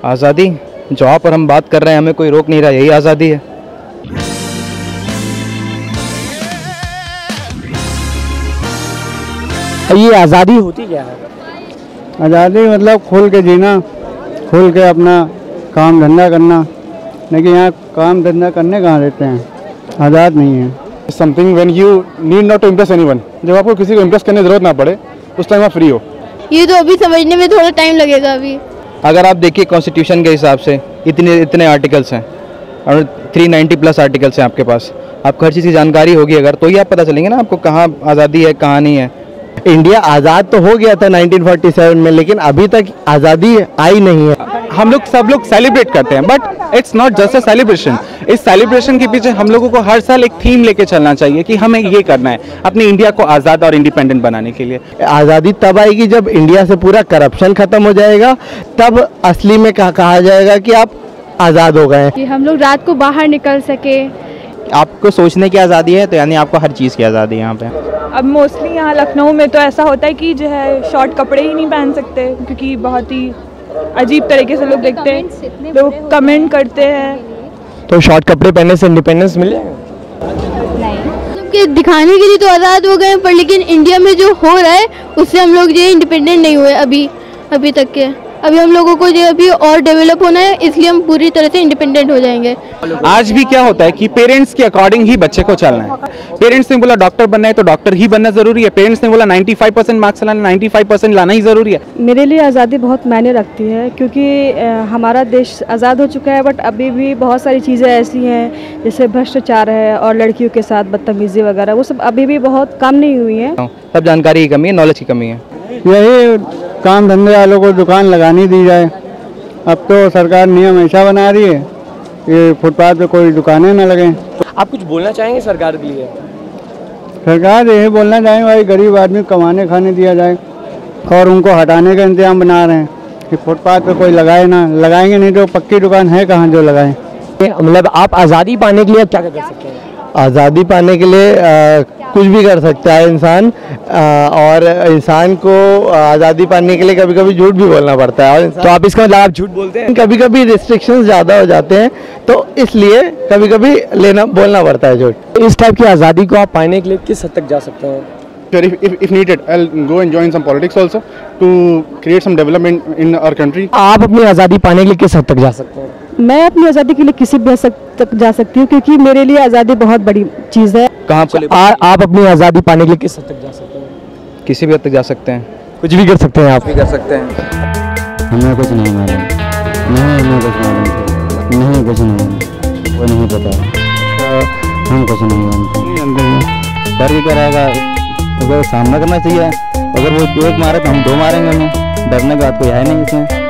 आज़ादी, जहाँ पर हम बात कर रहे हैं हमें कोई रोक नहीं रहा, यही आज़ादी है। ये आज़ादी होती क्या है? आज़ादी मतलब खुल के जीना, खुल के अपना काम धंधा करना, लेकिन यहाँ काम धंधा करने कहाँ देते हैं, आज़ाद नहीं है। Something when you need not to impress anyone, जब आपको किसी को इम्प्रेस करने की जरूरत ना पड़े उस टाइम आप फ्री हो। ये तो अभी समझने में थोड़ा टाइम लगेगा अभी। अगर आप देखिए कॉन्स्टिट्यूशन के हिसाब से इतने आर्टिकल्स हैं और 390 प्लस आर्टिकल्स हैं आपके पास, आपको हर चीज़ की जानकारी होगी अगर, तो ही आप पता चलेंगे ना आपको कहाँ आज़ादी है कहाँ नहीं है। इंडिया आज़ाद तो हो गया था 1947 में, लेकिन अभी तक आज़ादी आई नहीं है। हम लोग सब लोग सेलिब्रेट करते हैं, but it's not just a celebration. इस सेलिब्रेशन के पीछे हम लोगों को हर साल एक थीम लेके चलना चाहिए कि हमें ये करना है अपनी इंडिया को आज़ाद और इंडिपेंडेंट बनाने के लिए। आज़ादी तब आएगी जब इंडिया से पूरा करप्शन खत्म हो जाएगा, तब असली में कहा जाएगा कि आप आज़ाद हो गए। कि हम लोग रात को बाहर निकल सके। आपको सोचने की आज़ादी है तो यानी आपको हर चीज़ की आज़ादी है यहाँ पे। अब मोस्टली यहाँ लखनऊ में तो ऐसा होता है कि जो है शॉर्ट कपड़े ही नहीं पहन सकते, क्योंकि बहुत ही अजीब तरीके से लोग देखते हैं, लोग कमेंट करते हैं। तो शॉर्ट कपड़े पहनने से इंडिपेंडेंस मिल जाएगा? कि दिखाने के लिए तो आज़ाद हो गए, पर लेकिन इंडिया में जो हो रहा है उससे हम लोग जो इंडिपेंडेंट नहीं हुए अभी तक के। अभी हम लोगों को जो अभी और डेवलप होना है, इसलिए हम पूरी तरह से इंडिपेंडेंट हो जाएंगे। आज भी क्या होता है कि पेरेंट्स के अकॉर्डिंग ही बच्चे को चलना है। पेरेंट्स ने बोला डॉक्टर बनना है तो डॉक्टर ही बनना जरूरी है, पेरेंट्स ने बोला 95% मार्क्स लाना, 95% लाना ही जरूरी है। मेरे लिए आज़ादी बहुत मायने रखती है, क्योंकि हमारा देश आज़ाद हो चुका है, बट अभी भी बहुत सारी चीज़ें ऐसी हैं जैसे भ्रष्टाचार है और लड़कियों के साथ बदतमीजी वगैरह, वो सब अभी भी बहुत कम नहीं हुई है। सब जानकारी की कमी है, नॉलेज की कमी है। यही काम धंधे वालों को दुकान लगानी दी जाए। अब तो सरकार नियम ऐसा बना रही है कि फुटपाथ पे कोई दुकानें ना लगें। आप कुछ बोलना चाहेंगे सरकार के लिए? सरकार यही बोलना चाहेंगे भाई गरीब आदमी कमाने खाने दिया जाए, और उनको हटाने का इंतजाम बना रहे हैं कि फुटपाथ पे कोई लगाए ना, लगाएंगे नहीं तो पक्की दुकान है कहाँ जो लगाएं। मतलब आप आज़ादी पाने के लिए क्या कर सकते हैं? आज़ादी पाने के लिए कुछ भी कर सकता है इंसान, और इंसान को आज़ादी पाने के लिए कभी कभी झूठ भी बोलना पड़ता है। और तो आप इसका मतलब आप झूठ बोलते हैं? कभी कभी रिस्ट्रिक्शंस ज़्यादा हो जाते हैं, तो इसलिए कभी कभी बोलना पड़ता है झूठ। इस टाइप की आज़ादी को आप पाने के लिए किस हद तक जा सकते हैं? If needed, I'll go and join some politics also to create some development in our country. आप अपनी आज़ादी पाने के लिए किस हद तक जा सकते हैं? मैं अपनी आज़ादी के लिए किसी भी हद तक जा सकती हूँ, क्योंकि मेरे लिए आज़ादी बहुत बड़ी चीज़ है। कहाँ आप अपनी आज़ादी पाने के लिए किस हद तक जा सकते हैं? किसी भी हद तक जा सकते हैं, कुछ भी कर सकते हैं आप? भी कर सकते हैं। हमें कुछ नहीं मालूम, हमें कुछ मालूम नहीं, कुछ नहीं, वो नहीं पता, हम कुछ नहीं जानते। डर के क्या रहेगा, अगर सामना करना चाहिए। अगर वो एक मारे तो हम दो मारेंगे, हमें डरने की बात कोई है नहीं इसमें।